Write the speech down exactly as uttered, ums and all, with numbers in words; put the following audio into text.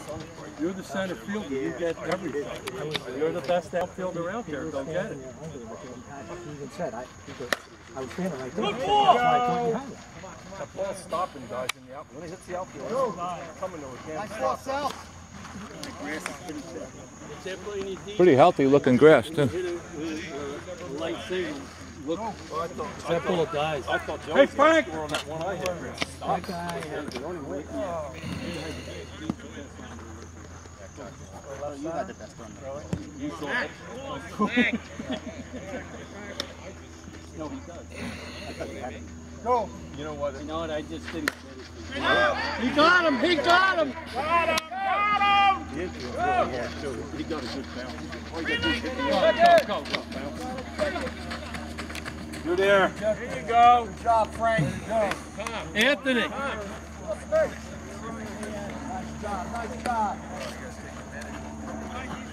You're the center fielder. You get everything. You're the best outfielder out there. Go get it. He even said, I, I was standing right there. Good ball! That ball's stopping guys in the outfield. When it hits the outfield, it's coming to a damn Nice ball, Sal. Pretty healthy looking grass, too. Light signal. Look, That full of guys. I thought Joe hey, Frank! was on that one I hit. That guy has the only way. You got the best run. You saw it. No, he does. Go. You know what? You know what? I just didn't. He got him. He got him. Got him. Got him. He is good. Yeah, too. He got a good bounce. All you got to do is hit the Go, go, go, bounce. You're there. Here you go. Good job, Frank. Good job. Anthony. Nice job. Nice job.